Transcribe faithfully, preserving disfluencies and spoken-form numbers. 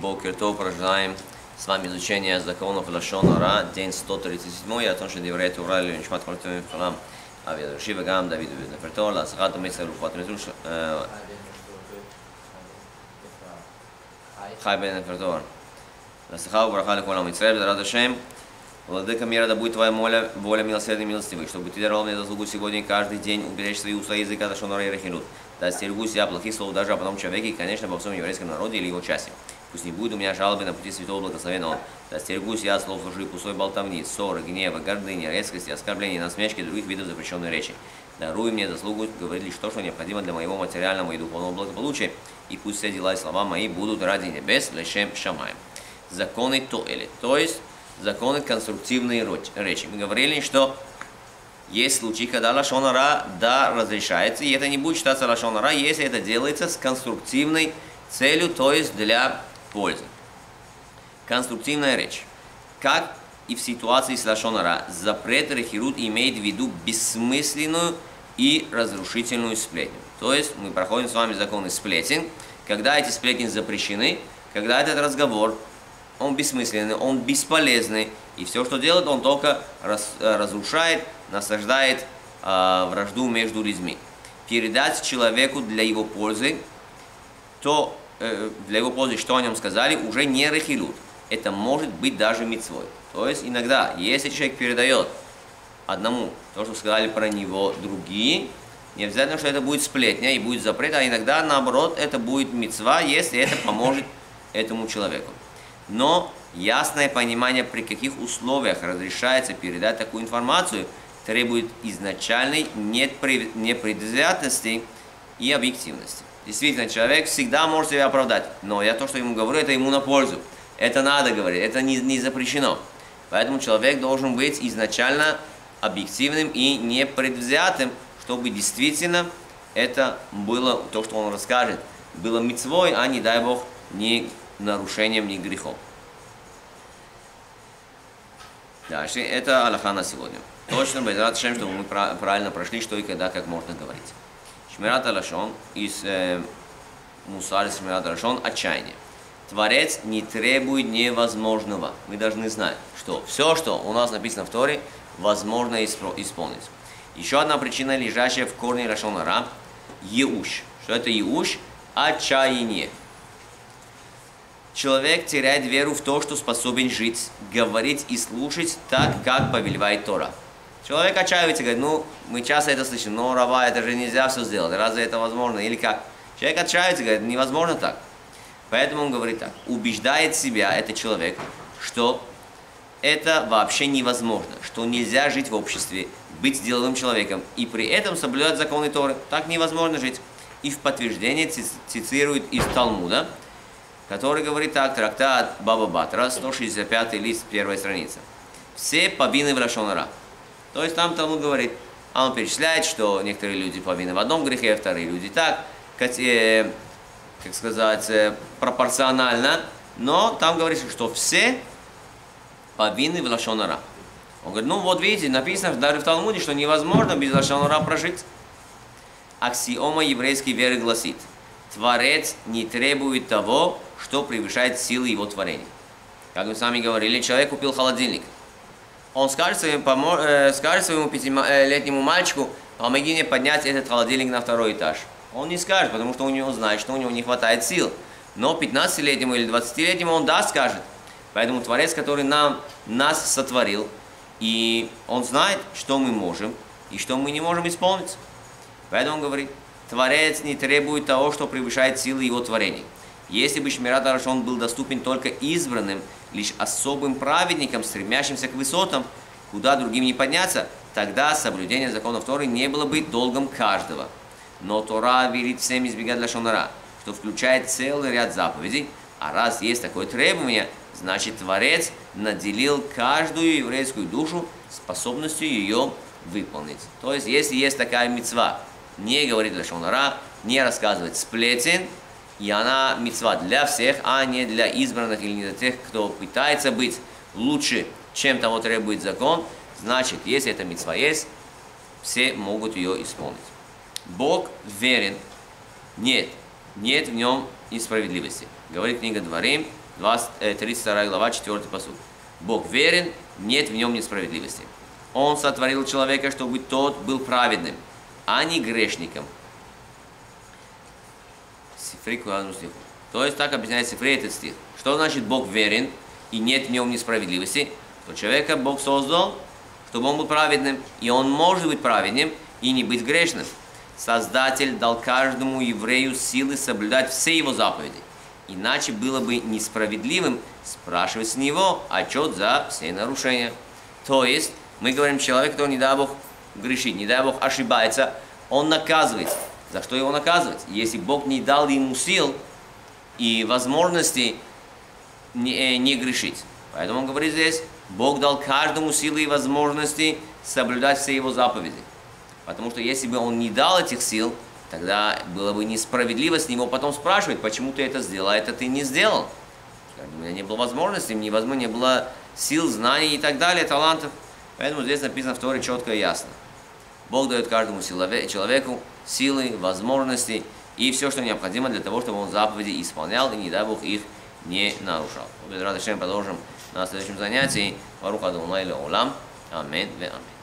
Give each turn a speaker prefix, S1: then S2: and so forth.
S1: Бокер-тов, продолжаем с вами изучение законов Лашон Ара, день сто тридцать семь, о том, что Деврей Тура или Нишмат Мартовым Фалам, Авиаду Шива Гам, Давиду Нефертор, Ласахату Мисар Руфат Митуш, Хай Бен Нефертор, Ласахау Барахали Колам Ицреб, Зарад Шем, Владыка мира, да будет твоя воля, воля милосердной и милостивой, чтобы ты даровал мне заслугу сегодня и каждый день уберечь свои уста языка Лашон Ара и Рахилут. Да стерегусь я плохих слов даже о потом человеке и, конечно, во всем еврейском народе или его части. Пусть не будет у меня жалобы на пути святого благословенного. Да стерегусь я слов лжи и пустой болтовни, ссоры, гнева, гордыни, резкости, оскорблений, насмешки и других видов запрещенной речи. Даруй мне заслугу говорить лишь то, что необходимо для моего материального и духовного благополучия, и пусть все дела и слова мои будут ради небес, лешем шамаем. Законы тоэли, то есть законы конструктивной речи. Мы говорили, что есть случаи, когда лашон ара, да, разрешается, и это не будет считаться лашон ара, если это делается с конструктивной целью, то есть для пользы. Конструктивная речь. Как и в ситуации с лашон ара, запрет рехирут имеет в виду бессмысленную и разрушительную сплетню. То есть мы проходим с вами законы сплетен, когда эти сплетни запрещены, когда этот разговор, он бессмысленный, он бесполезный, и все, что делает, он только раз, разрушает, насаждает э, вражду между людьми. Передать человеку для его пользы, то, э, для его пользы, что о нем сказали, уже не рехилут. Это может быть даже мицвой. То есть иногда, если человек передает одному то, что сказали про него другие, не обязательно, что это будет сплетня и будет запрет, а иногда, наоборот, это будет мицва, если это поможет этому человеку. Но ясное понимание, при каких условиях разрешается передать такую информацию, требует изначальной непредвзятости и объективности. Действительно, человек всегда может себя оправдать, но я то, что ему говорю, это ему на пользу. Это надо говорить, это не, не запрещено. Поэтому человек должен быть изначально объективным и непредвзятым, чтобы действительно это было, то, что он расскажет, было мицвой, а не, дай Бог, не нарушением, ни грехом. Дальше, это алаха на сегодня. Точно, безрат шем, чтобы мы правильно прошли, что и когда, как можно говорить. Шмират алашон, из э, мусар шмират алашон, отчаяние. Творец не требует невозможного. Мы должны знать, что все, что у нас написано в Торе, возможно исполнить. Еще одна причина, лежащая в корне лашон ара, еуш. Что это еуш? Отчаяние. Человек теряет веру в то, что способен жить, говорить и слушать так, как повелевает Тора. Человек отчаивается, говорит, ну, мы часто это слышим, но, Рава, это же нельзя все сделать, разве это возможно, или как? Человек отчаивается, говорит, невозможно так. Поэтому он говорит так, убеждает себя, этот человек, что это вообще невозможно, что нельзя жить в обществе, быть деловым человеком, и при этом соблюдать законы Торы. Так невозможно жить. И в подтверждение цитирует из Талмуда, который говорит так, трактат Баба Батра, сто шестьдесят пятый лист, первая страница. Все повинны в лашон ара. То есть там Талмуд говорит, а он перечисляет, что некоторые люди повинны в одном грехе, вторые люди так, как, э, как сказать, э, пропорционально, но там говорится, что все повинны в лашон ара. Он говорит, ну вот видите, написано даже в Талмуде, что невозможно без лашон ара прожить. Аксиома еврейской веры гласит, Творец не требует того, что превышает силы его творения. Как мы с вами говорили, человек купил холодильник. Он скажет своему, помо... э, скажет своему пятилетнему мальчику, помоги мне поднять этот холодильник на второй этаж. Он не скажет, потому что у него знает, что у него не хватает сил. Но пятнадцатилетнему или двадцатилетнему он да скажет. Поэтому Творец, который нам, нас сотворил, и он знает, что мы можем и что мы не можем исполнить. Поэтому он говорит, Творец не требует того, что превышает силы его творения. Если бы Шмират алашон был доступен только избранным, лишь особым праведникам, стремящимся к высотам, куда другим не подняться, тогда соблюдение законов Торы не было бы долгом каждого. Но Тора велит всем избегать лашон ара, что включает целый ряд заповедей, а раз есть такое требование, значит Творец наделил каждую еврейскую душу способностью ее выполнить. То есть, если есть такая мицва, не говорить лашон ара, не рассказывать сплетен, и она мицва для всех, а не для избранных или не для тех, кто пытается быть лучше, чем того требует закон, значит, если эта мицва есть, все могут ее исполнить. Бог верен, нет, нет в нем несправедливости. Говорит книга Дворим, тридцать вторая глава, четвёртый пасук. Бог верен, нет в нем несправедливости. Он сотворил человека, чтобы тот был праведным, а не грешником. Сифри к главному стиху. То есть так объясняет Сифри этот стих. Что значит Бог верен и нет в нем несправедливости? То человека Бог создал, чтобы он был праведным, и он может быть праведным и не быть грешным. Создатель дал каждому еврею силы соблюдать все его заповеди. Иначе было бы несправедливым спрашивать с него отчет за все нарушения. То есть, мы говорим, человек, который, не дай Бог, грешит, не дай Бог, ошибается, он наказывается. За что его наказывать? Если Бог не дал ему сил и возможности не, не грешить. Поэтому он говорит здесь, Бог дал каждому силы и возможности соблюдать все его заповеди. Потому что если бы он не дал этих сил, тогда было бы несправедливо с него потом спрашивать, почему ты это сделал, а это ты не сделал. У меня не было возможности, мне возможно, не было сил, знаний и так далее, талантов. Поэтому здесь написано в Торе четко и ясно. Бог дает каждому человеку силы, возможности и все, что необходимо для того, чтобы он заповеди исполнял и, не дай Бог, их не нарушал. Без радости продолжим на следующем занятии. Барух Адонай леолам. Амин ве амин.